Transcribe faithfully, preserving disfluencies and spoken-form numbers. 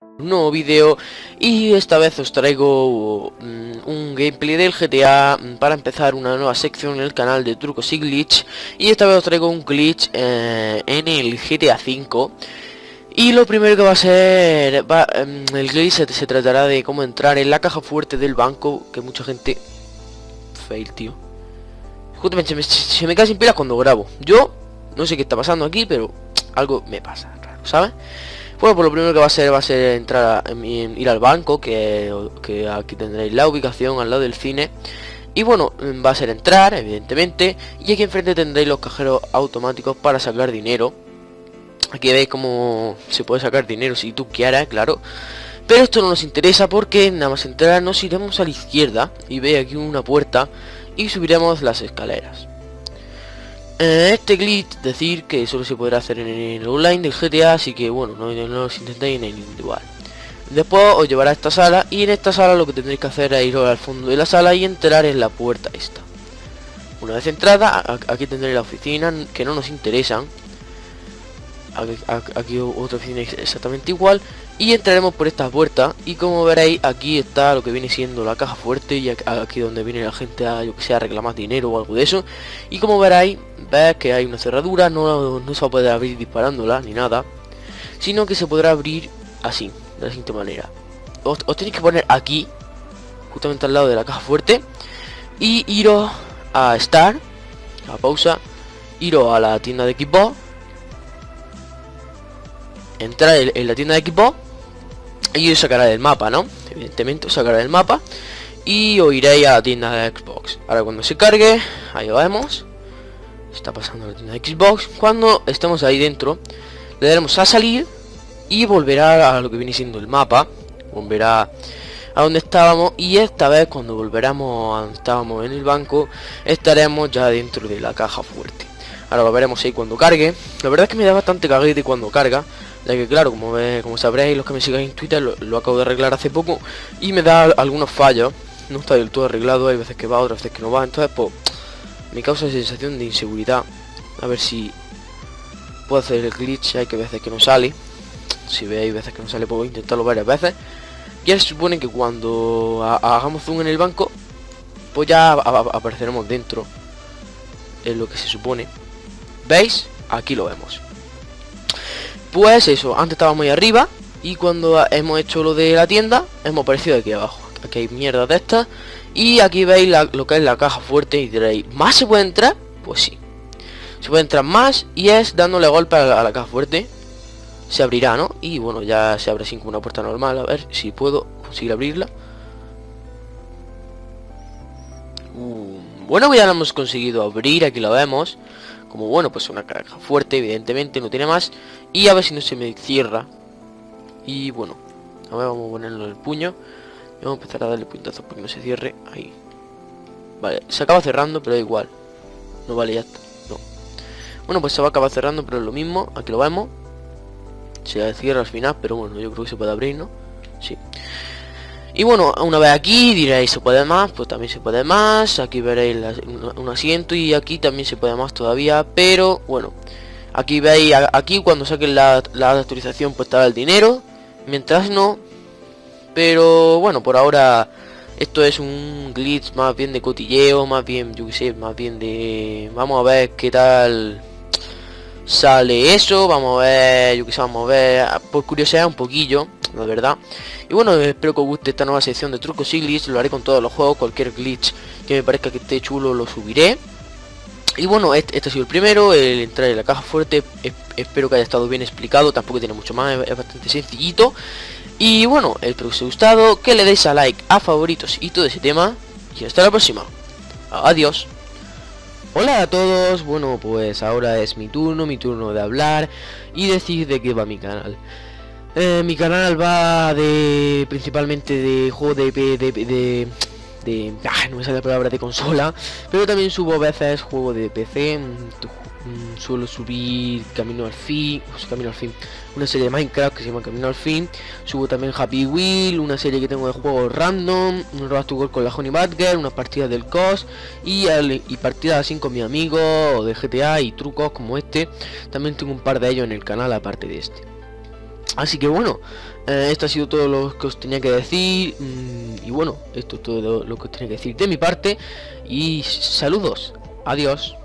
Un nuevo vídeo y esta vez os traigo um, un gameplay del G T A um, para empezar una nueva sección en el canal de trucos y glitch. Y esta vez os traigo un glitch eh, en el G T A cinco. Y lo primero que va a ser va, um, el glitch se, se tratará de cómo entrar en la caja fuerte del banco, que mucha gente fail, tío. Justamente se me, se me cae sin pilas cuando grabo. Yo no sé qué está pasando aquí, pero algo me pasa raro, ¿sabes? Bueno, pues lo primero que va a ser va a ser entrar a, en, en, ir al banco, que, que aquí tendréis la ubicación al lado del cine. Y bueno, va a ser entrar, evidentemente. Y aquí enfrente tendréis los cajeros automáticos para sacar dinero. Aquí veis cómo se puede sacar dinero si tú quieras, claro. Pero esto no nos interesa porque nada más entrar nos iremos a la izquierda. Y veis aquí una puerta y subiremos las escaleras. Este glitch, decir que solo se podrá hacer en el online del G T A, así que bueno, no, no os intentéis en el individual. Después os llevará a esta sala y en esta sala lo que tendréis que hacer es ir al fondo de la sala y entrar en la puerta esta. Una vez entrada, aquí tendréis la oficina, que no nos interesan. Aquí, aquí otra oficina exactamente igual. Y entraremos por esta puerta y como veréis aquí está lo que viene siendo la caja fuerte. Y aquí donde viene la gente a, yo que sé, a reclamar dinero o algo de eso. Y como veréis, veis que hay una cerradura, no, no se va a poder abrir disparándola ni nada, sino que se podrá abrir así, de la siguiente manera. Os, os tenéis que poner aquí, justamente al lado de la caja fuerte, y iros a Start, a pausa, iros a la tienda de Xbox, entrar en, en la tienda de Xbox y os sacará del mapa, ¿no? Evidentemente os sacará del mapa y os iréis a la tienda de Xbox. Ahora cuando se cargue, ahí lo vemos. Está pasando la tienda de Xbox. Cuando estemos ahí dentro, le daremos a salir y volverá a lo que viene siendo el mapa. Volverá a donde estábamos y esta vez cuando volveremos a donde estábamos en el banco, estaremos ya dentro de la caja fuerte. Ahora lo veremos ahí cuando cargue. La verdad es que me da bastante caguete cuando carga, ya que claro, como, ve, como sabréis los que me sigáis en Twitter, lo, lo acabo de arreglar hace poco y me da algunos fallos. No está del todo arreglado, hay veces que va, otras veces que no va. Entonces pues me causa sensación de inseguridad. A ver si puedo hacer el glitch. Hay que veces que no sale. Si veis veces que no sale, puedo intentarlo varias veces. Ya se supone que cuando hagamos zoom en el banco, pues ya apareceremos dentro. Es lo que se supone. ¿Veis? Aquí lo vemos. Pues eso, antes estábamos ahí arriba y cuando hemos hecho lo de la tienda, hemos aparecido aquí abajo. Aquí hay mierda de estas. Y aquí veis la, lo que es la caja fuerte y diréis, ¿más se puede entrar? Pues sí. Se puede entrar más y es dándole golpe a la, a la caja fuerte. Se abrirá, ¿no? Y bueno, ya se abre así como una puerta normal. A ver si puedo conseguir abrirla. Uh, bueno, ya la hemos conseguido abrir, aquí la vemos. Como bueno, pues una caja fuerte, evidentemente, no tiene más. Y a ver si no se me cierra. Y bueno, a ver, vamos a ponerlo en el puño. Y vamos a empezar a darle puñetazos para que no se cierre. Ahí. Vale, se acaba cerrando, pero da igual. No vale, ya está. No. Bueno, pues se va a acabar cerrando, pero es lo mismo. Aquí lo vemos. Se cierra al final, pero bueno, yo creo que se puede abrir, ¿no? Sí. Y bueno, una vez aquí diréis, ¿se puede más? Pues también se puede más. Aquí veréis la, un, un asiento y aquí también se puede más todavía. Pero bueno, aquí veis, aquí cuando saquen la, la actualización pues estará el dinero. Mientras no. Pero bueno, por ahora esto es un glitch más bien de cotilleo, más bien, yo que sé, más bien de... Vamos a ver qué tal sale eso, vamos a ver, yo que sé, vamos a ver, por curiosidad un poquillo, la verdad. Y bueno, espero que os guste esta nueva sección de trucos y glitch, lo haré con todos los juegos, cualquier glitch que me parezca que esté chulo lo subiré. Y bueno, este, este ha sido el primero, el entrar en la caja fuerte, espero que haya estado bien explicado, tampoco tiene mucho más, es, es bastante sencillito. Y bueno, espero que os haya gustado, que le deis a like, a favoritos y todo ese tema. Y hasta la próxima. Adiós. Hola a todos, bueno pues ahora es mi turno, mi turno de hablar y decir de qué va mi canal. Eh, mi canal va de principalmente de juego de de, de, de, de ah, no me sale la palabra de consola, pero también subo a veces juego de P C. Mm, suelo subir Camino al Fin, pues, Camino al Fin, una serie de Minecraft que se llama Camino al Fin. Subo también Happy Wheel, una serie que tengo de juegos random, un Road to Gold con la Honey Badger, unas partidas del C O S y, el, y partidas así con mis amigos o de G T A y trucos como este. También tengo un par de ellos en el canal aparte de este. Así que bueno, Eh, esto ha sido todo lo que os tenía que decir. Mm, y bueno, esto es todo lo que os tenía que decir de mi parte. Y saludos. Adiós.